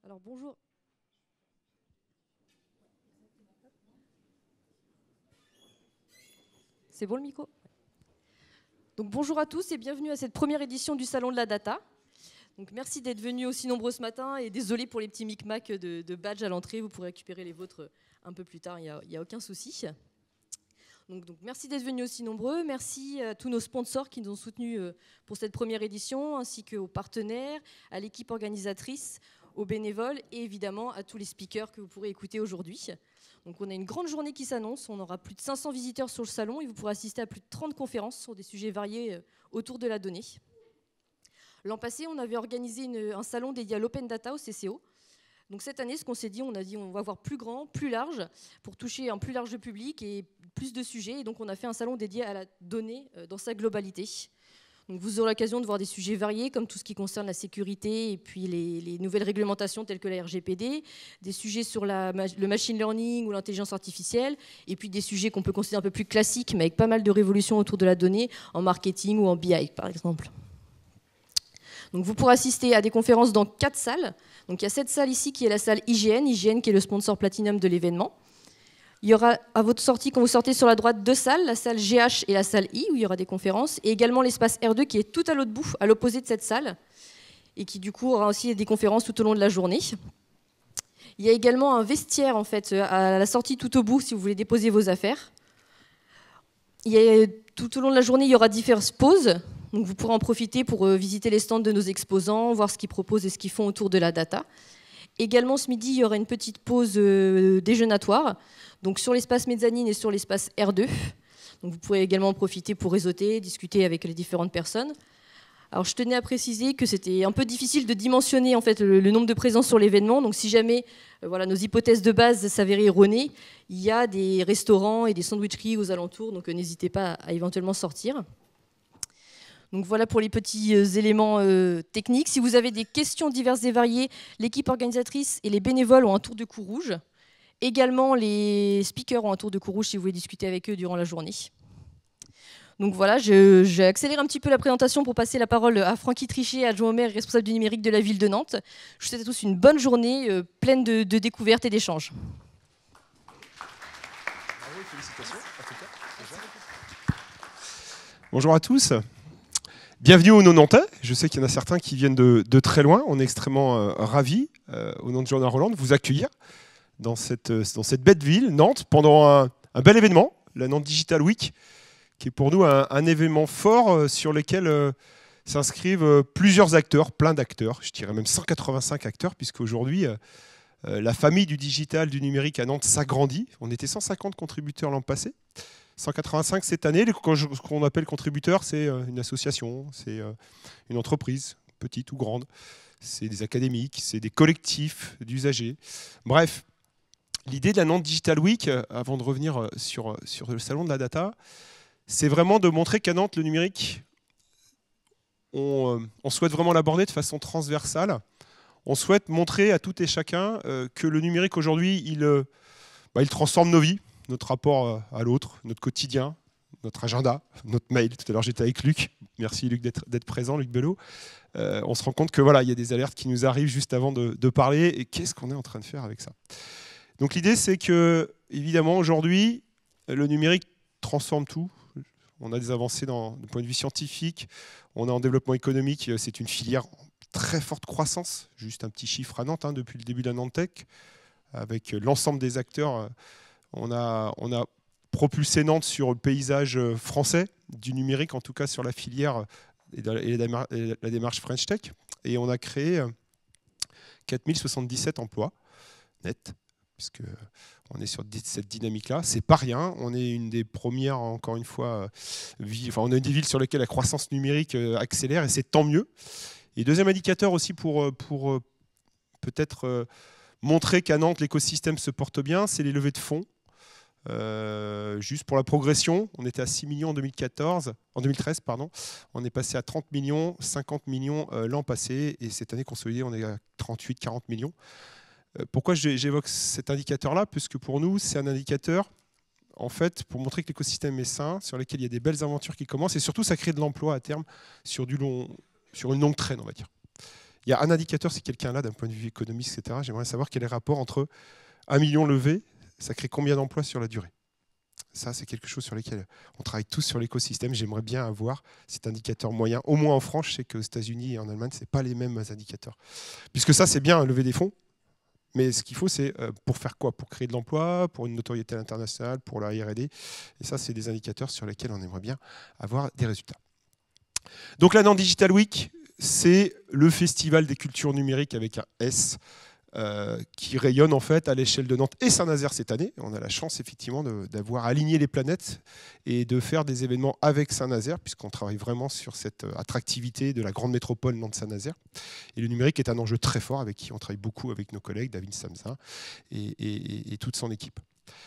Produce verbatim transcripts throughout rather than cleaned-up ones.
Alors bonjour. C'est bon le micro? Donc bonjour à tous et bienvenue à cette première édition du Salon de la Data. Donc merci d'être venus aussi nombreux ce matin et désolé pour les petits micmacs de, de badge à l'entrée. Vous pourrez récupérer les vôtres un peu plus tard, il n'y a, a aucun souci. Donc, donc merci d'être venus aussi nombreux. Merci à tous nos sponsors qui nous ont soutenus pour cette première édition, ainsi qu'aux partenaires, à l'équipe organisatrice, aux bénévoles et évidemment à tous les speakers que vous pourrez écouter aujourd'hui. Donc on a une grande journée qui s'annonce, on aura plus de cinq cents visiteurs sur le salon et vous pourrez assister à plus de trente conférences sur des sujets variés autour de la donnée. L'an passé, on avait organisé une, un salon dédié à l'Open Data au C C O. Donc cette année, ce qu'on s'est dit, on a dit on va voir plus grand, plus large, pour toucher un plus large public et plus de sujets. Et donc on a fait un salon dédié à la donnée dans sa globalité. Donc vous aurez l'occasion de voir des sujets variés, comme tout ce qui concerne la sécurité et puis les, les nouvelles réglementations telles que la R G P D, des sujets sur la, le machine learning ou l'intelligence artificielle, et puis des sujets qu'on peut considérer un peu plus classiques, mais avec pas mal de révolutions autour de la donnée, en marketing ou en B I, par exemple. Donc vous pourrez assister à des conférences dans quatre salles. Donc il y a cette salle ici qui est la salle I G N, I G N qui est le sponsor platinum de l'événement. Il y aura à votre sortie, quand vous sortez sur la droite, deux salles, la salle G H et la salle I, où il y aura des conférences, et également l'espace R deux qui est tout à l'autre bout, à l'opposé de cette salle, et qui du coup aura aussi des conférences tout au long de la journée. Il y a également un vestiaire en fait à la sortie tout au bout si vous voulez déposer vos affaires. Il y a, tout au long de la journée, il y aura différentes pauses, donc vous pourrez en profiter pour visiter les stands de nos exposants, voir ce qu'ils proposent et ce qu'ils font autour de la data. Également ce midi, il y aura une petite pause euh, déjeunatoire, donc sur l'espace mezzanine et sur l'espace R deux. Donc vous pourrez également en profiter pour réseauter, discuter avec les différentes personnes. Alors je tenais à préciser que c'était un peu difficile de dimensionner en fait, le, le nombre de présences sur l'événement. Donc si jamais euh, voilà, nos hypothèses de base s'avéraient erronées, il y a des restaurants et des sandwicheries aux alentours, donc euh, n'hésitez pas à, à éventuellement sortir. Donc voilà pour les petits éléments euh, techniques. Si vous avez des questions diverses et variées, l'équipe organisatrice et les bénévoles ont un tour de cou rouge. Également, les speakers ont un tour de cou rouge si vous voulez discuter avec eux durant la journée. Donc voilà, j'ai accéléré un petit peu la présentation pour passer la parole à Francky Trichet, adjoint au maire et responsable du numérique de la ville de Nantes. Je vous souhaite à tous une bonne journée euh, pleine de, de découvertes et d'échanges. Bonjour à tous. Bienvenue aux non-nantais. Je sais qu'il y en a certains qui viennent de, de très loin. On est extrêmement euh, ravis, euh, au nom de Journal Roland, de vous accueillir dans cette, euh, dans cette belle ville, Nantes, pendant un, un bel événement, la Nantes Digital Week, qui est pour nous un, un événement fort euh, sur lequel euh, s'inscrivent euh, plusieurs acteurs, plein d'acteurs, je dirais même cent quatre-vingt-cinq acteurs, puisque aujourd'hui, euh, euh, la famille du digital, du numérique à Nantes s'agrandit. On était cent cinquante contributeurs l'an passé. cent quatre-vingt-cinq cette année. Ce qu'on appelle contributeur, c'est une association, c'est une entreprise, petite ou grande. C'est des académiques, c'est des collectifs d'usagers. Bref, l'idée de la Nantes Digital Week, avant de revenir sur, sur le salon de la data, c'est vraiment de montrer qu'à Nantes, le numérique, on, on souhaite vraiment l'aborder de façon transversale. On souhaite montrer à tout et chacun que le numérique aujourd'hui, il, bah, il transforme nos vies. Notre rapport à l'autre, notre quotidien, notre agenda, notre mail. Tout à l'heure, j'étais avec Luc. Merci Luc d'être présent, Luc Belot. Euh, on se rend compte que voilà, il y a des alertes qui nous arrivent juste avant de, de parler. Et qu'est-ce qu'on est en train de faire avec ça? Donc l'idée, c'est que, évidemment, aujourd'hui, le numérique transforme tout. On a des avancées d'un point de vue scientifique. On est en développement économique. C'est une filière en très forte croissance. Juste un petit chiffre à Nantes, hein, depuis le début de la Nantes Tech, avec l'ensemble des acteurs. On a, on a propulsé Nantes sur le paysage français, du numérique, en tout cas sur la filière et la démarche French Tech. Et on a créé quatre mille soixante-dix-sept emplois nets, puisqu'on est sur cette dynamique-là. C'est pas rien. On est une des premières, encore une fois, enfin, on a une des villes sur lesquelles la croissance numérique accélère, et c'est tant mieux. Et deuxième indicateur aussi pour, pour peut-être montrer qu'à Nantes, l'écosystème se porte bien, c'est les levées de fonds. Euh, juste pour la progression, on était à six millions en deux mille quatorze, en deux mille treize, pardon. On est passé à trente millions, cinquante millions euh, l'an passé, et cette année consolidée, on est à trente-huit, quarante millions. Euh, pourquoi j'évoque cet indicateur-là? Puisque pour nous, c'est un indicateur, en fait, pour montrer que l'écosystème est sain, sur lequel il y a des belles aventures qui commencent, et surtout, ça crée de l'emploi à terme sur, du long, sur une longue traîne, on va dire. Il y a un indicateur, si quelqu'un là, d'un point de vue économique, et cetera. J'aimerais savoir quel est le rapport entre un million levé, ça crée combien d'emplois sur la durée. Ça, c'est quelque chose sur lequel on travaille tous sur l'écosystème. J'aimerais bien avoir cet indicateur moyen. Au moins en France, je sais qu'aux États-Unis et en Allemagne, ce n'est pas les mêmes indicateurs. Puisque ça, c'est bien, lever des fonds. Mais ce qu'il faut, c'est pour faire quoi? Pour créer de l'emploi, pour une notoriété internationale, pour la R et D. Et ça, c'est des indicateurs sur lesquels on aimerait bien avoir des résultats. Donc là, dans Digital Week, c'est le festival des cultures numériques avec un S. Euh, qui rayonne en fait à l'échelle de Nantes et Saint-Nazaire cette année. On a la chance effectivement d'avoir aligné les planètes et de faire des événements avec Saint-Nazaire, puisqu'on travaille vraiment sur cette attractivité de la grande métropole Nantes-Saint-Nazaire. Et le numérique est un enjeu très fort avec qui on travaille beaucoup avec nos collègues, David Samsa et, et, et toute son équipe.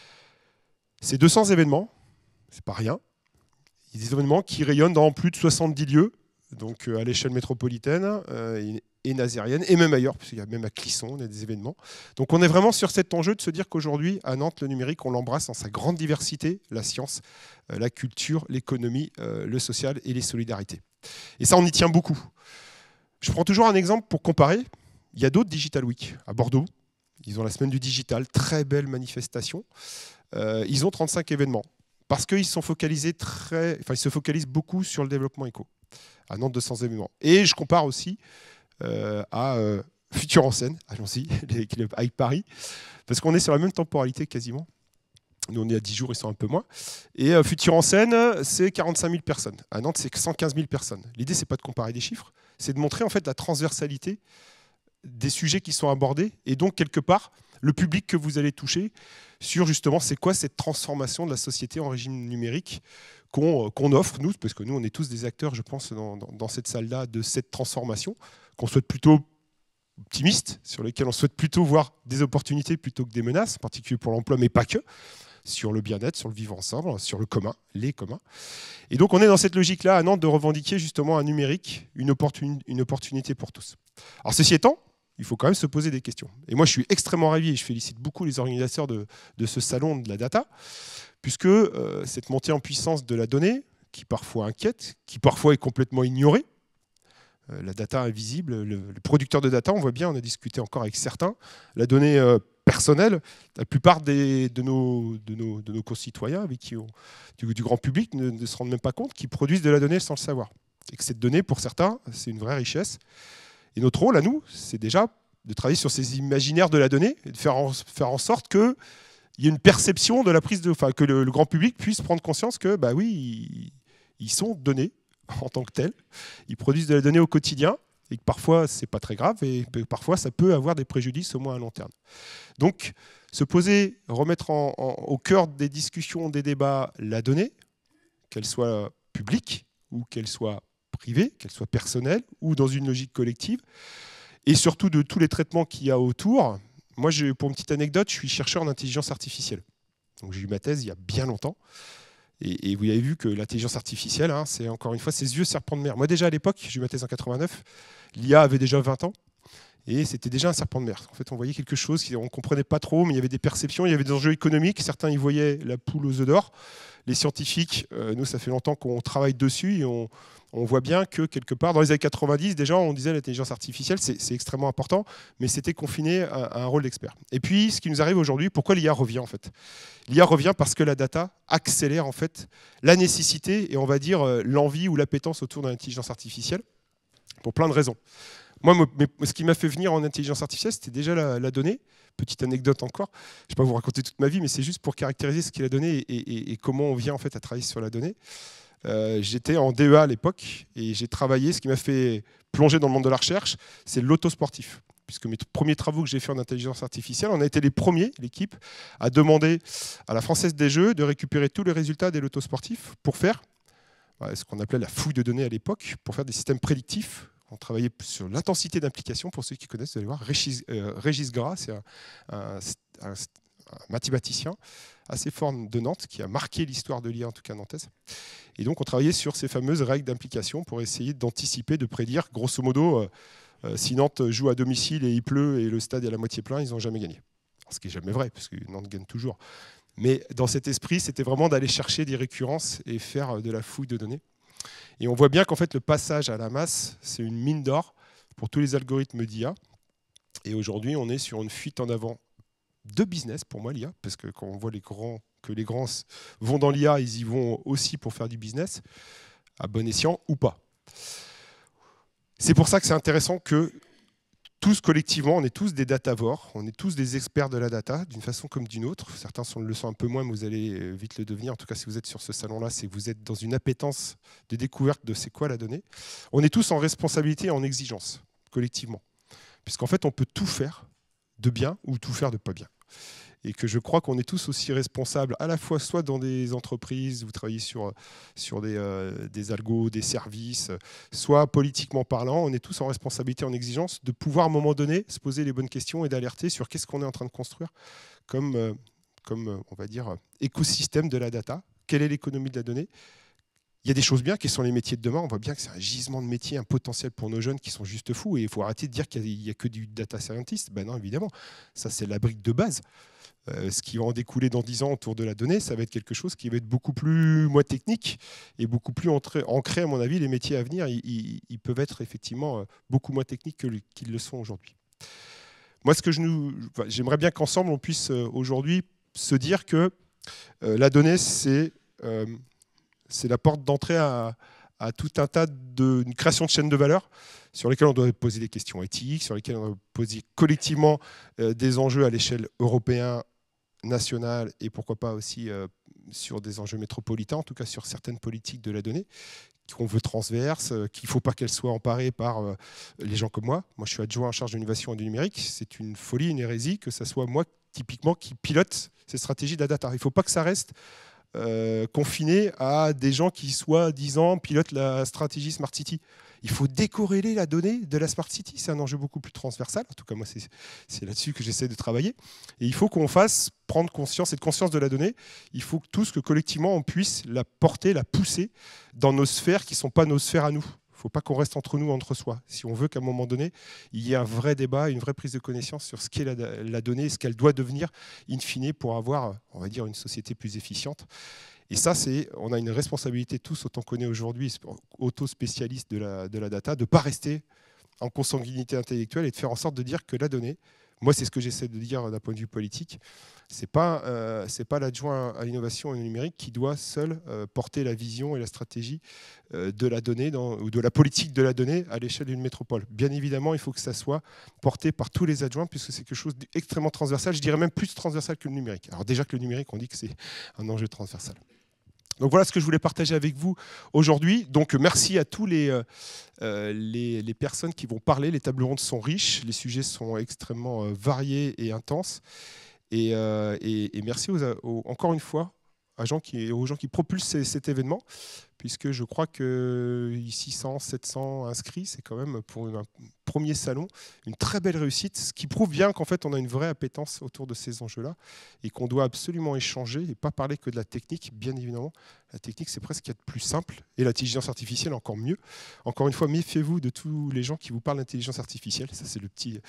Ces deux cents événements, c'est pas rien. Il y a des événements qui rayonnent dans plus de soixante-dix lieux, donc à l'échelle métropolitaine euh, et nazérienne, et même ailleurs, parce qu'il y a même à Clisson, on a des événements. Donc on est vraiment sur cet enjeu de se dire qu'aujourd'hui, à Nantes, le numérique, on l'embrasse dans sa grande diversité, la science, euh, la culture, l'économie, euh, le social et les solidarités. Et ça, on y tient beaucoup. Je prends toujours un exemple pour comparer. Il y a d'autres Digital Week à Bordeaux. Ils ont la semaine du digital, très belle manifestation. Euh, ils ont trente-cinq événements, parce qu'ils sont focalisés très, enfin, ils se focalisent beaucoup sur le développement éco. À Nantes, deux cents événements. Et je compare aussi euh, à euh, Futur en Scène, allons-y, avec Paris, parce qu'on est sur la même temporalité quasiment. Nous, on est à dix jours, ils sont un peu moins. Et euh, Futur en Scène, c'est quarante-cinq mille personnes. À Nantes, c'est cent quinze mille personnes. L'idée, c'est pas de comparer des chiffres, c'est de montrer en fait la transversalité des sujets qui sont abordés, et donc quelque part, le public que vous allez toucher sur justement c'est quoi cette transformation de la société en régime numérique qu'on qu'on offre, nous, parce que nous, on est tous des acteurs, je pense, dans, dans, dans cette salle-là, de cette transformation, qu'on souhaite plutôt optimiste, sur lesquels on souhaite plutôt voir des opportunités plutôt que des menaces, en particulier pour l'emploi, mais pas que, sur le bien-être, sur le vivre ensemble, sur le commun, les communs. Et donc on est dans cette logique-là à Nantes de revendiquer justement un numérique, une, opportun, une opportunité pour tous. Alors ceci étant, il faut quand même se poser des questions. Et moi, je suis extrêmement ravi et je félicite beaucoup les organisateurs de, de ce salon de la data, puisque euh, cette montée en puissance de la donnée, qui parfois inquiète, qui parfois est complètement ignorée, euh, la data invisible, le, le producteur de data, on voit bien, on a discuté encore avec certains, la donnée euh, personnelle, la plupart des, de, nos, de, nos, de nos concitoyens, avec qui on, du, du grand public, ne, ne se rendent même pas compte qu'ils produisent de la donnée sans le savoir. Et que cette donnée, pour certains, c'est une vraie richesse. Et notre rôle, à nous, c'est déjà de travailler sur ces imaginaires de la donnée et de faire en, faire en sorte qu'il y ait une perception de la prise de... Enfin, que le, le grand public puisse prendre conscience que, bah oui, ils, ils sont donnés en tant que tels. Ils produisent de la donnée au quotidien et que parfois, ce n'est pas très grave et que parfois, ça peut avoir des préjudices, au moins à long terme. Donc, se poser, remettre en, en, au cœur des discussions, des débats, la donnée, qu'elle soit publique ou qu'elle soit privée, qu'elle soit personnelle ou dans une logique collective, et surtout de tous les traitements qu'il y a autour. Moi, je, pour une petite anecdote, je suis chercheur en intelligence artificielle. Donc, j'ai eu ma thèse il y a bien longtemps. Et, et vous avez vu que l'intelligence artificielle, hein, c'est encore une fois ces vieux serpents de mer. Moi, déjà à l'époque, j'ai eu ma thèse en quatre-vingt-neuf, l'I A avait déjà vingt ans. Et c'était déjà un serpent de mer. En fait, on voyait quelque chose qu'on ne comprenait pas trop, mais il y avait des perceptions, il y avait des enjeux économiques. Certains y voyaient la poule aux œufs d'or. Les scientifiques, euh, nous, ça fait longtemps qu'on travaille dessus et on, on voit bien que quelque part, dans les années quatre-vingt-dix, déjà, on disait l'intelligence artificielle, c'est extrêmement important, mais c'était confiné à, à un rôle d'expert. Et puis, ce qui nous arrive aujourd'hui, pourquoi l'I A revient en fait? L'I A revient parce que la data accélère en fait la nécessité et on va dire l'envie ou l'appétence autour de l'intelligence artificielle pour plein de raisons. Moi, ce qui m'a fait venir en intelligence artificielle, c'était déjà la, la donnée. Petite anecdote encore, je ne vais pas vous raconter toute ma vie, mais c'est juste pour caractériser ce qu'est la donnée et, et, et comment on vient en fait à travailler sur la donnée. Euh, J'étais en D E A à l'époque et j'ai travaillé, ce qui m'a fait plonger dans le monde de la recherche, c'est l'autosportif. Puisque mes premiers travaux que j'ai fait en intelligence artificielle, on a été les premiers, l'équipe, à demander à la Française des Jeux de récupérer tous les résultats des lotos sportifs pour faire ce qu'on appelait la fouille de données à l'époque, pour faire des systèmes prédictifs. On travaillait sur l'intensité d'implication. Pour ceux qui connaissent, vous allez voir, Régis, euh, Régis Gras, c'est un, un, un, un mathématicien assez fort de Nantes qui a marqué l'histoire de l'I A, en tout cas nantaise. Et donc, on travaillait sur ces fameuses règles d'implication pour essayer d'anticiper, de prédire, grosso modo, euh, euh, si Nantes joue à domicile et il pleut et le stade est à la moitié plein, ils n'ont jamais gagné. Alors, ce qui n'est jamais vrai, parce que Nantes gagne toujours. Mais dans cet esprit, c'était vraiment d'aller chercher des récurrences et faire de la fouille de données. Et on voit bien qu'en fait, le passage à la masse, c'est une mine d'or pour tous les algorithmes d'I A. Et aujourd'hui, on est sur une fuite en avant de business pour moi, l'I A, parce que quand on voit les grands, que les grands vont dans l'I A, ils y vont aussi pour faire du business, à bon escient ou pas. C'est pour ça que c'est intéressant que tous collectivement, on est tous des datavores, on est tous des experts de la data, d'une façon comme d'une autre. Certains sont, le sont un peu moins, mais vous allez vite le devenir. En tout cas, si vous êtes sur ce salon-là, c'est que vous êtes dans une appétence de découverte de c'est quoi la donnée. On est tous en responsabilité et en exigence, collectivement. Puisqu'en fait, on peut tout faire de bien ou tout faire de pas bien. Et que je crois qu'on est tous aussi responsables, à la fois soit dans des entreprises, vous travaillez sur, sur des, euh, des algos, des services, soit politiquement parlant, on est tous en responsabilité, en exigence, de pouvoir à un moment donné se poser les bonnes questions et d'alerter sur qu'est-ce qu'on est en train de construire comme, euh, comme on va dire, écosystème de la data, quelle est l'économie de la donnée. Il y a des choses bien qui sont les métiers de demain. On voit bien que c'est un gisement de métiers, un potentiel pour nos jeunes qui sont juste fous. Et il faut arrêter de dire qu'il n'y a, a que du data scientist. Ben non, évidemment. Ça, c'est la brique de base. Euh, ce qui va en découler dans dix ans autour de la donnée, ça va être quelque chose qui va être beaucoup plus moins technique et beaucoup plus entré, ancré, à mon avis. Les métiers à venir, ils, ils, ils peuvent être effectivement beaucoup moins techniques que le, qu'ils le sont aujourd'hui. Moi, ce que je nous, enfin, j'aimerais bien qu'ensemble, on puisse euh, aujourd'hui se dire que euh, la donnée, c'est... Euh, c'est la porte d'entrée à, à tout un tas de une création de chaînes de valeur sur lesquelles on doit poser des questions éthiques, sur lesquelles on doit poser collectivement euh, des enjeux à l'échelle européenne, nationale et pourquoi pas aussi euh, sur des enjeux métropolitains, en tout cas sur certaines politiques de la donnée qu'on veut transverses, euh, qu'il ne faut pas qu'elles soient emparées par euh, les gens comme moi. Moi, je suis adjoint en charge de l'innovation et du numérique. C'est une folie, une hérésie que ce soit moi, typiquement, qui pilote ces stratégies de la data. Il ne faut pas que ça reste Euh, confiné à des gens qui, soi-disant, pilotent la stratégie Smart City. Il faut décorréler la donnée de la Smart City. C'est un enjeu beaucoup plus transversal. En tout cas, moi, c'est, c'est là-dessus que j'essaie de travailler. Et il faut qu'on fasse prendre conscience, cette conscience de la donnée. Il faut que tous, que collectivement, on puisse la porter, la pousser dans nos sphères qui ne sont pas nos sphères à nous. Il ne faut pas qu'on reste entre nous, entre soi. Si on veut qu'à un moment donné, il y ait un vrai débat, une vraie prise de connaissance sur ce qu'est la, la donnée, ce qu'elle doit devenir, in fine, pour avoir, on va dire, une société plus efficiente. Et ça, c'est, on a une responsabilité tous, autant qu'on est aujourd'hui, auto-spécialistes de la, de la data, de ne pas rester en consanguinité intellectuelle et de faire en sorte de dire que la donnée, moi, c'est ce que j'essaie de dire d'un point de vue politique, ce n'est pas, euh, c'est pas l'adjoint à l'innovation et au numérique qui doit seul euh, porter la vision et la stratégie euh, de la donnée dans, ou de la politique de la donnée à l'échelle d'une métropole. Bien évidemment, il faut que ça soit porté par tous les adjoints puisque c'est quelque chose d'extrêmement transversal, je dirais même plus transversal que le numérique. Alors déjà que le numérique, on dit que c'est un enjeu transversal. Donc voilà ce que je voulais partager avec vous aujourd'hui. Donc merci à tous les, euh, les, les personnes qui vont parler. Les tables rondes sont riches, les sujets sont extrêmement euh, variés et intenses. Et, euh, et, et merci aux, aux, encore une fois aux gens qui, aux gens qui propulsent ces, cet événement, puisque je crois que six cents, sept cents inscrits, c'est quand même pour un premier salon une très belle réussite, ce qui prouve bien qu'en fait on a une vraie appétence autour de ces enjeux-là et qu'on doit absolument échanger et pas parler que de la technique, bien évidemment. La technique, c'est presque ce qu'il y a de plus simple, et l'intelligence artificielle encore mieux. Encore une fois, méfiez-vous de tous les gens qui vous parlent d'intelligence artificielle. Ça, c'est le petit,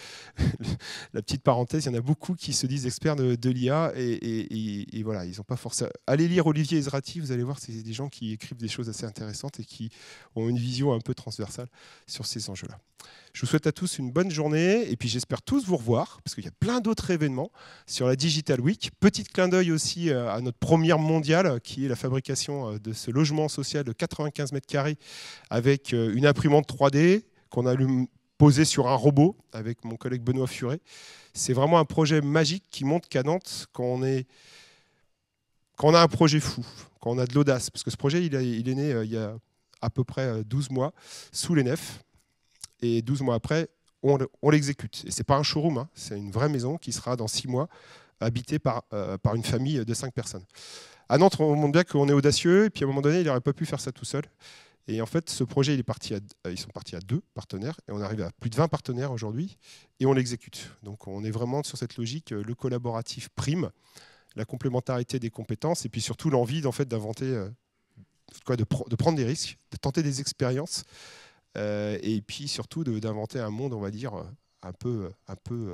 la petite parenthèse. Il y en a beaucoup qui se disent experts de, de l'I A, et, et, et, et voilà, ils n'ont pas forcément... Allez lire Olivier Ezrati, vous allez voir, c'est des gens qui écrivent des choses assez intéressantes et qui ont une vision un peu transversale sur ces enjeux-là. Je vous souhaite à tous une bonne journée et puis j'espère tous vous revoir parce qu'il y a plein d'autres événements sur la Digital Week. Petit clin d'œil aussi à notre première mondiale qui est la fabrication de ce logement social de quatre-vingt-quinze mètres carrés avec une imprimante trois D qu'on a posée sur un robot avec mon collègue Benoît Furet. C'est vraiment un projet magique qui montre qu'à Nantes, quand on, est, quand on a un projet fou, quand on a de l'audace, parce que ce projet il, a, il est né euh, il y a à peu près douze mois sous les nefs. Et douze mois après, on, on l'exécute. Et ce n'est pas un showroom, hein, c'est une vraie maison qui sera dans six mois habitée par, euh, par une famille de cinq personnes. À Nantes, on montre bien qu'on est audacieux, et puis à un moment donné, il n'aurait pas pu faire ça tout seul. Et en fait, ce projet, il est parti à, ils sont partis à deux partenaires, et on arrive à plus de vingt partenaires aujourd'hui, et on l'exécute. Donc on est vraiment sur cette logique, le collaboratif prime, la complémentarité des compétences, et puis surtout l'envie en fait, d'inventer, euh, quoi, de, pr de prendre des risques, de tenter des expériences, Euh, et puis surtout d'inventer un monde, on va dire, un peu, un peu euh,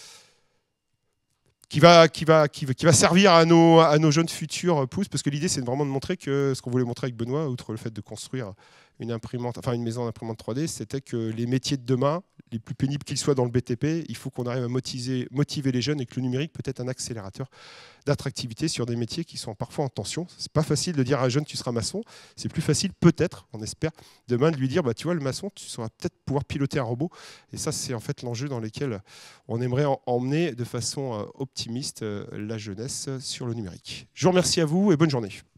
qui, va, qui, va, qui, va, qui va servir à nos, à nos jeunes futurs pousses, parce que l'idée c'est vraiment de montrer que ce qu'on voulait montrer avec Benoît, outre le fait de construire une imprimante, enfin une maison d'imprimante trois D, c'était que les métiers de demain, les plus pénibles qu'ils soient dans le B T P, il faut qu'on arrive à motiver, motiver les jeunes et que le numérique peut être un accélérateur d'attractivité sur des métiers qui sont parfois en tension. C'est pas facile de dire à un jeune tu seras maçon, c'est plus facile peut-être, on espère, demain de lui dire bah, tu vois le maçon, tu sauras peut-être pouvoir piloter un robot. Et ça c'est en fait l'enjeu dans lequel on aimerait emmener de façon optimiste la jeunesse sur le numérique. Je vous remercie à vous et bonne journée.